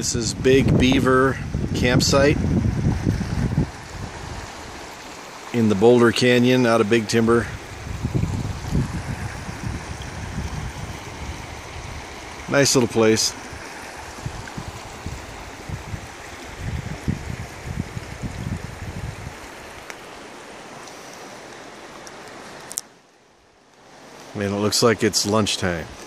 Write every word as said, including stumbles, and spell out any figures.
This is Big Beaver campsite in the Boulder Canyon out of Big Timber. Nice little place. And it looks like it's lunchtime.